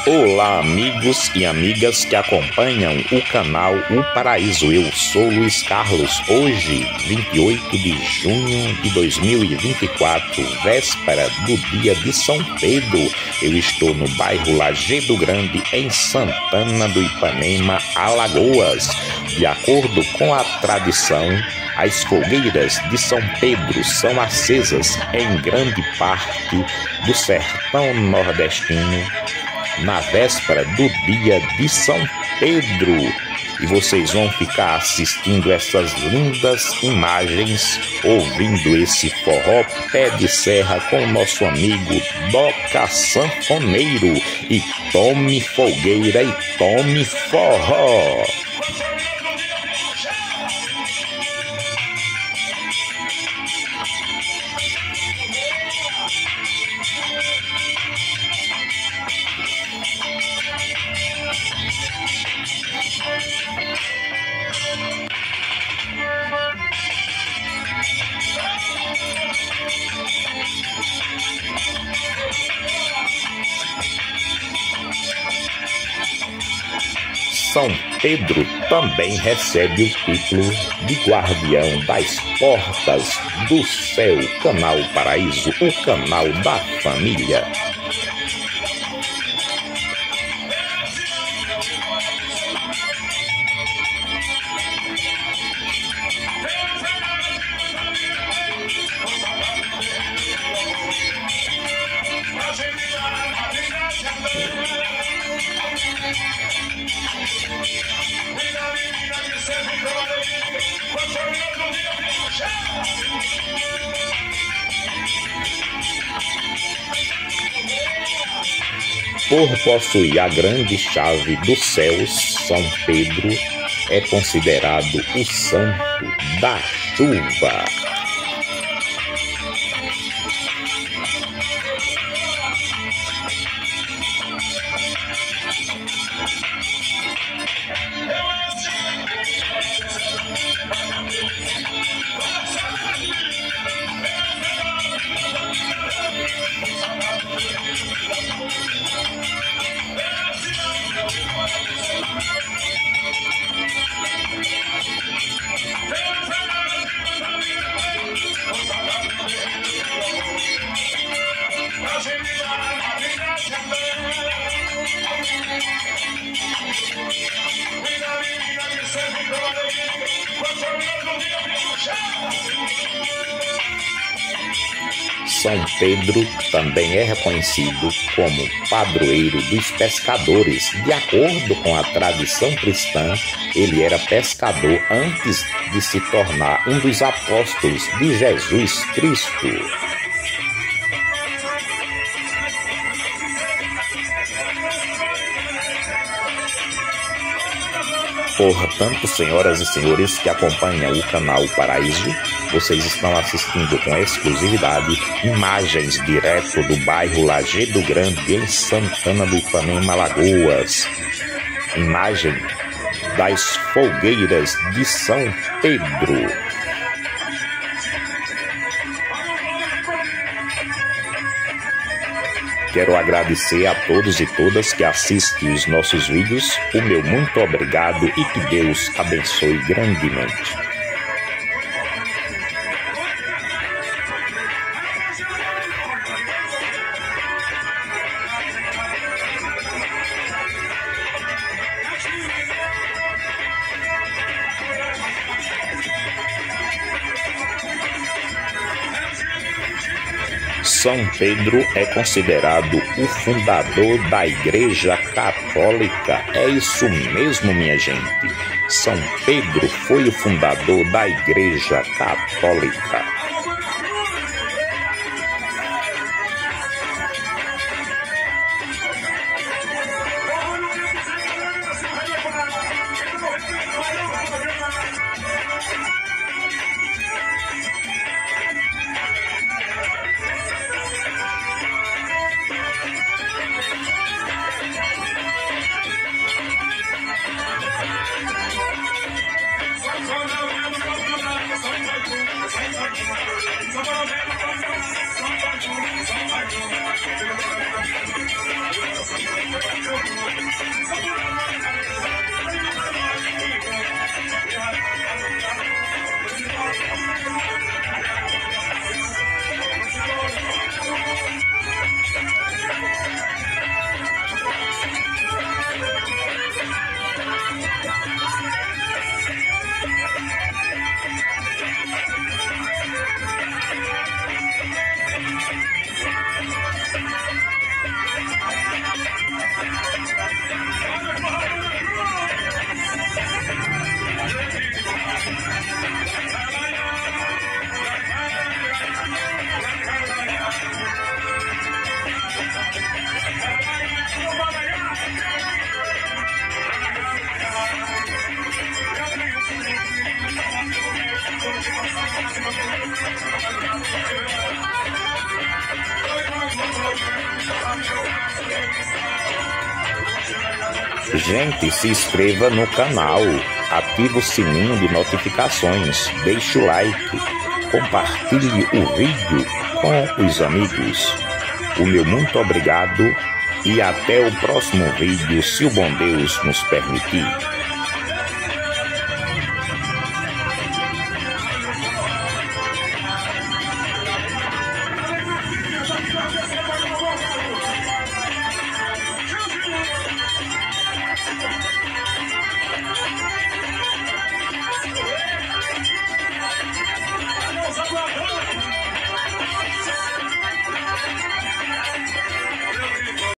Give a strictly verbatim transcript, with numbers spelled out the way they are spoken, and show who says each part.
Speaker 1: Olá, amigos e amigas que acompanham o canal O Paraíso. Eu sou Luiz Carlos. Hoje, vinte e oito de junho de dois mil e vinte e quatro, véspera do dia de São Pedro, eu estou no bairro Lajedo Grande, em Santana do Ipanema, Alagoas. De acordo com a tradição, as fogueiras de São Pedro são acesas em grande parte do sertão nordestino na véspera do dia de São Pedro, e vocês vão ficar assistindo essas lindas imagens, ouvindo esse forró pé de serra com o nosso amigo Doca Sanfoneiro. E tome fogueira e tome forró. São Pedro também recebe o título de guardião das portas do céu. Canal Paraíso, o canal da família. Por possuir a grande chave dos céus, São Pedro é considerado o santo da chuva. São Pedro também é reconhecido como padroeiro dos pescadores. De acordo com a tradição cristã, ele era pescador antes de se tornar um dos apóstolos de Jesus Cristo. Portanto, senhoras e senhores que acompanham o canal Paraíso, vocês estão assistindo com exclusividade imagens direto do bairro Lajedo Grande, em Santana do Ipanema, Alagoas. Imagem das fogueiras de São Pedro. Quero agradecer a todos e todas que assistem os nossos vídeos. O meu muito obrigado e que Deus abençoe grandemente. São Pedro é considerado o fundador da Igreja Católica. É isso mesmo, minha gente. São Pedro foi o fundador da Igreja Católica. Gente, se inscreva no canal, ative o sininho de notificações, deixe o like, compartilhe o vídeo com os amigos. O meu muito obrigado e até o próximo vídeo, se o bom Deus nos permitir.